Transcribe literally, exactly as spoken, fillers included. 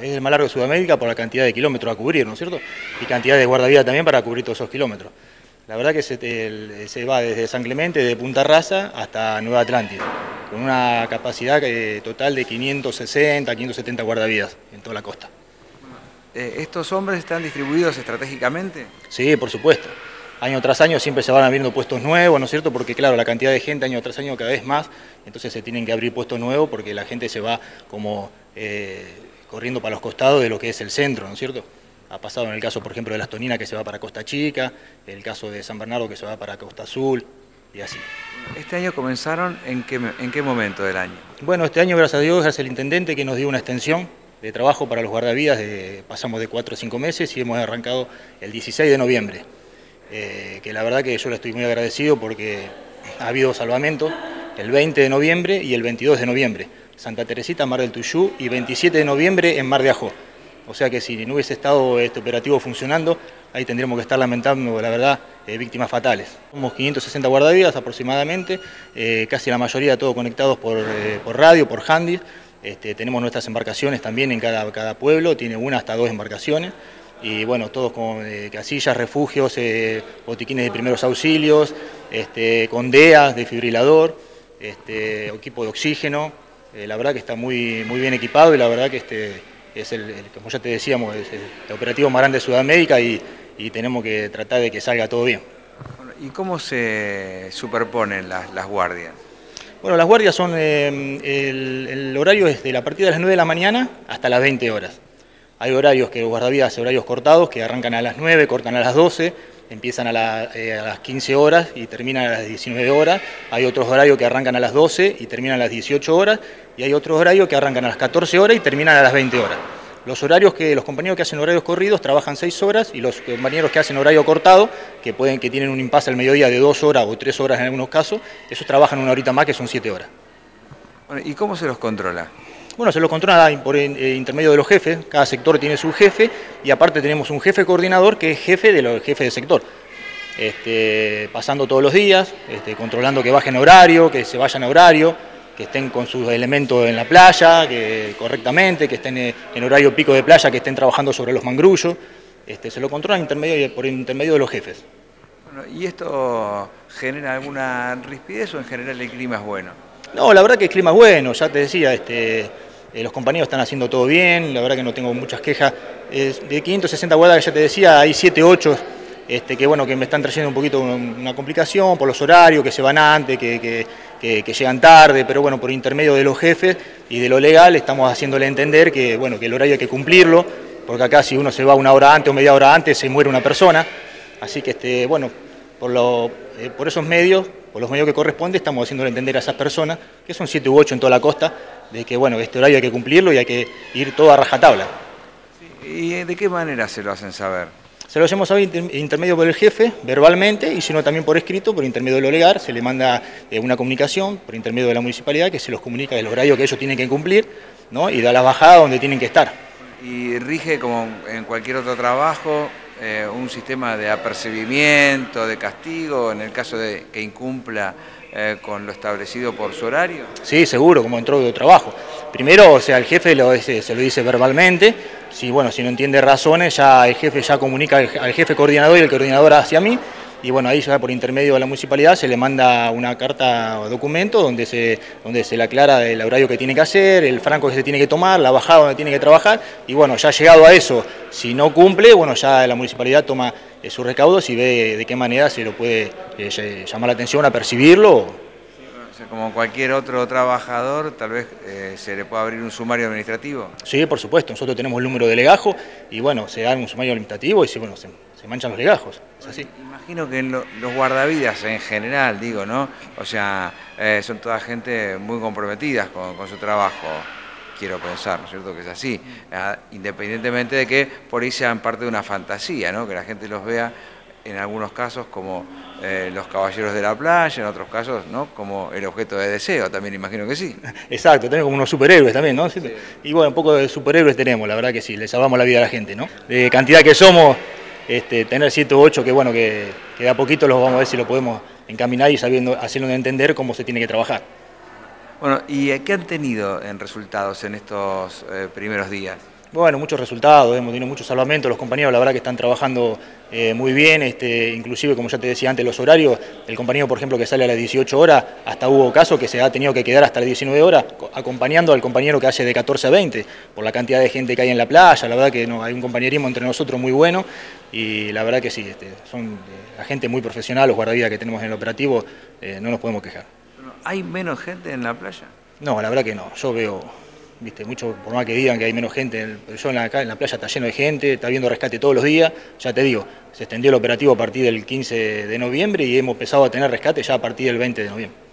es el más largo de Sudamérica por la cantidad de kilómetros a cubrir, ¿no es cierto? Y cantidad de guardavidas también para cubrir todos esos kilómetros. La verdad que se, el, se va desde San Clemente, de Punta Rasa, hasta Nueva Atlántida, con una capacidad eh, total de quinientos sesenta, quinientos setenta guardavidas en toda la costa. Eh, ¿Estos hombres están distribuidos estratégicamente? Sí, por supuesto. Año tras año siempre se van abriendo puestos nuevos, ¿no es cierto? Porque claro, la cantidad de gente año tras año cada vez más, entonces se tienen que abrir puestos nuevos porque la gente se va como eh, corriendo para los costados de lo que es el centro, ¿no es cierto? Ha pasado en el caso, por ejemplo, de Las Toninas, que se va para Costa Chica, el caso de San Bernardo, que se va para Costa Azul, y así. ¿Este año comenzaron en qué, en qué momento del año? Bueno, este año, gracias a Dios, gracias al intendente que nos dio una extensión de trabajo para los guardavidas, de, pasamos de cuatro a cinco meses y hemos arrancado el dieciséis de noviembre. Eh, que la verdad que yo le estoy muy agradecido porque ha habido salvamento el veinte de noviembre y el veintidós de noviembre. Santa Teresita, Mar del Tuyú, y veintisiete de noviembre en Mar de Ajó. O sea que si no hubiese estado este operativo funcionando, ahí tendríamos que estar lamentando, la verdad, eh, víctimas fatales. Somos quinientos sesenta guardavidas aproximadamente, eh, casi la mayoría todos conectados por, eh, por radio, por handy. Este, tenemos nuestras embarcaciones también en cada, cada pueblo, tiene una hasta dos embarcaciones. Y bueno, todos con eh, casillas, refugios, eh, botiquines de primeros auxilios, este, con D E As, desfibrilador, este, equipo de oxígeno. Eh, la verdad que está muy, muy bien equipado y la verdad que este... es el, el, como ya te decíamos, es el operativo más grande de Sudamérica y, y tenemos que tratar de que salga todo bien. ¿Y cómo se superponen las, las guardias? Bueno, las guardias son, eh, el, el horario es de la partida de las nueve de la mañana hasta las veinte horas. Hay horarios que los guardavidas, horarios cortados, que arrancan a las nueve, cortan a las doce, empiezan a, la, eh, a las quince horas y terminan a las diecinueve horas. Hay otros horarios que arrancan a las doce y terminan a las dieciocho horas. Y hay otros horarios que arrancan a las catorce horas y terminan a las veinte horas. Los horarios que los compañeros que hacen horarios corridos trabajan seis horas y los compañeros que hacen horario cortado, que pueden que tienen un impasse al mediodía de dos horas o tres horas en algunos casos, esos trabajan una horita más que son siete horas. Bueno, ¿y cómo se los controla? Bueno, se los controla por intermedio de los jefes, cada sector tiene su jefe y aparte tenemos un jefe coordinador que es jefe de los jefes de sector. Este, pasando todos los días, este, controlando que bajen horario, que se vayan a horario, que estén con sus elementos en la playa, que correctamente, que estén en horario pico de playa, que estén trabajando sobre los mangrullos. Este, se lo controla intermedio, por intermedio de los jefes. Bueno, ¿y esto genera alguna rispidez o en general el clima es bueno? No, la verdad que el clima es bueno, ya te decía, este, eh, los compañeros están haciendo todo bien, la verdad que no tengo muchas quejas. Eh, de quinientos sesenta guardas que ya te decía, hay siete, ocho este, que, bueno, que me están trayendo un poquito una, una complicación por los horarios, que se van antes, que, que, que, que llegan tarde, pero bueno, por intermedio de los jefes y de lo legal estamos haciéndole entender que, bueno, que el horario hay que cumplirlo, porque acá si uno se va una hora antes o media hora antes se muere una persona, así que, este, bueno, por, lo, eh, por esos medios, por los medios que corresponde, estamos haciéndole entender a esas personas, que son siete u ocho en toda la costa, de que bueno, este horario hay que cumplirlo y hay que ir todo a rajatabla. Sí, ¿y de qué manera se lo hacen saber? Se lo hacemos saber inter, intermedio por el jefe, verbalmente, y si no también por escrito, por intermedio de lo legal, se le manda eh, una comunicación por intermedio de la municipalidad que se los comunica el horario que ellos tienen que cumplir, ¿no? Y da la bajada donde tienen que estar. ¿Y rige como en cualquier otro trabajo eh, un sistema de apercibimiento, de castigo, en el caso de que incumpla eh, con lo establecido por su horario? Sí, seguro, como en todo trabajo. Primero, o sea, el jefe lo, se lo dice verbalmente, si, bueno, si no entiende razones, ya el jefe ya comunica al, al jefe coordinador y el coordinador hacia mí, y bueno, ahí ya por intermedio de la municipalidad se le manda una carta o documento donde se, donde se le aclara el horario que tiene que hacer, el franco que se tiene que tomar, la bajada donde tiene que trabajar, y bueno, ya llegado a eso, si no cumple, bueno, ya la municipalidad toma eh, sus recaudos y ve de qué manera se lo puede eh, llamar la atención, a percibirlo. Como cualquier otro trabajador, tal vez eh, se le pueda abrir un sumario administrativo. Sí, por supuesto, nosotros tenemos el número de legajo y bueno, se da un sumario administrativo y sí, bueno, se, se manchan los legajos, es así. Imagino que en lo, los guardavidas en general, digo, ¿no? O sea, eh, son toda gente muy comprometidas con, con su trabajo, quiero pensar, ¿no es cierto que es así? Eh, independientemente de que por ahí sean parte de una fantasía, ¿no? Que la gente los vea en algunos casos como eh, los caballeros de la playa, en otros casos, ¿no? Como el objeto de deseo, también imagino que sí. Exacto, tenemos como unos superhéroes también, ¿no? Sí. Y bueno, un poco de superhéroes tenemos, la verdad que sí, le salvamos la vida a la gente, ¿no? De cantidad que somos, este, tener siete u ocho que bueno, que, que de a poquito los vamos a ver si lo podemos encaminar y sabiendo, haciendo entender cómo se tiene que trabajar. Bueno, ¿y qué han tenido en resultados en estos eh, primeros días? Bueno, muchos resultados, hemos tenido muchos salvamentos, los compañeros la verdad que están trabajando eh, muy bien, este, inclusive como ya te decía antes los horarios, el compañero por ejemplo que sale a las dieciocho horas, hasta hubo casos que se ha tenido que quedar hasta las diecinueve horas acompañando al compañero que hace de catorce a veinte, por la cantidad de gente que hay en la playa, la verdad que no, hay un compañerismo entre nosotros muy bueno y la verdad que sí, este, son eh, la gente muy profesional, los guardavidas que tenemos en el operativo, eh, no nos podemos quejar. ¿Hay menos gente en la playa? No, la verdad que no, yo veo... Viste, mucho, por más que digan que hay menos gente, pero yo en la, acá en la playa está lleno de gente, está habiendo rescate todos los días, ya te digo, se extendió el operativo a partir del quince de noviembre y hemos empezado a tener rescate ya a partir del veinte de noviembre.